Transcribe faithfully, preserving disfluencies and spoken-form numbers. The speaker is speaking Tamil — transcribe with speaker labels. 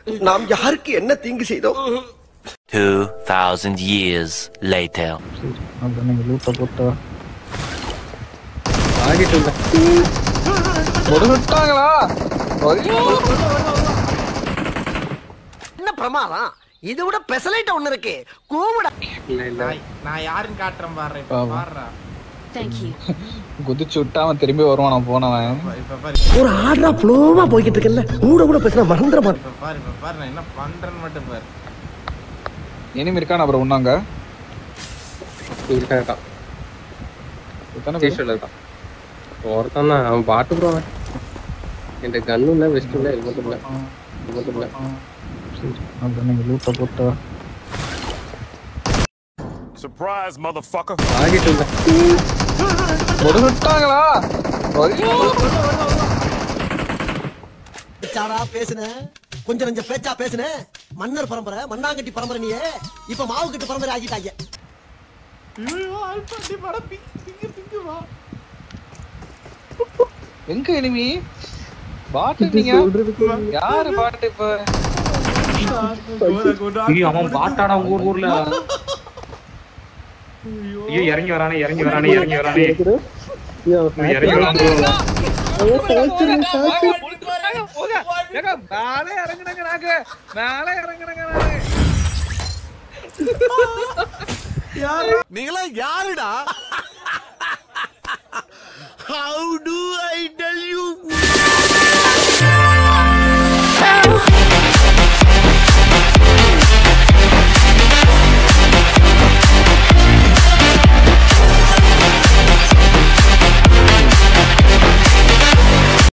Speaker 1: நாம் யாருக்கு என்ன தீங்கு செய்தோம்?
Speaker 2: two thousand years later.
Speaker 3: அந்த நீங்க லூட்ட போட்டா
Speaker 4: ஆகிட்டு இல்ல
Speaker 3: முடிவிட்டாங்களா?
Speaker 1: என்ன பிரமாதம்? இதை விட பெசலைட் ஒண்ணு இருக்கு. கூவுடா.
Speaker 4: இல்ல இல்ல
Speaker 5: நான் யாருன்னு காட்டுறேன் பாரு. இப்ப பாருடா.
Speaker 6: Thank you.
Speaker 3: குதிச்சு விட்டாம திரும்பி வருவான் நான் போனவன்.
Speaker 5: இப்ப பாரு.
Speaker 1: ஒரு ஆர்டரா ஃப்ளோவா போய்கிட்டு இருக்கல்ல. கூட கூட பேசினா மறந்துற மாட்டேன்.
Speaker 5: இப்ப பாரு இப்ப பாரு நான் என்ன பண்றேன்னு மட்டும் பாரு.
Speaker 3: இனிமே இருக்கான் அப்புறம் உண்ணாங்க.
Speaker 4: இருக்கா இருக்கா.
Speaker 3: எத்தனை
Speaker 4: ஸ்டேஷன்ல இருக்கான். ஒருத்தன் தான் அவன் பாட்டு ப்ரோ. என்கிட்ட கன்னு இல்ல வெஸ்ட் இல்ல ஹெல்மெட் இல்ல. ஹெல்மெட் இல்ல.
Speaker 3: அந்த நீங்க லூட்ட போட்டா
Speaker 7: Surprise, motherfucker.
Speaker 4: ஆகிட்டு இல்ல
Speaker 3: முடிவிட்டாங்களா?
Speaker 1: பேச்சாடா பேசுன. கொஞ்சம் கொஞ்சம் பேச்சா பேசுன. மன்னர் பரம்பரை மண்ணாங்கட்டி பரம்பரை நீயே. இப்ப மாவு கட்டு பரம்பரை ஆகிட்டாங்க.
Speaker 5: ஐயோ ஆல்பட்டி பட பிக்கு பிக்கு பிக்கு வா.
Speaker 3: எங்க எனிமி பாட்டு நீங்க யாரு பாட்டு இப்ப
Speaker 8: ஐயோ அவன் பாட்டாடா ஊர் ஊர்ல. ஐயோ இறங்கி வரானே இறங்கி வரானே இறங்கி வரானே இறங்கி வரானே.
Speaker 3: மேலே இறங்குனாங்க நாங்க மேலே இறங்குனாங்க நாங்க.
Speaker 1: நீங்களா யாருடா? How do I tell you?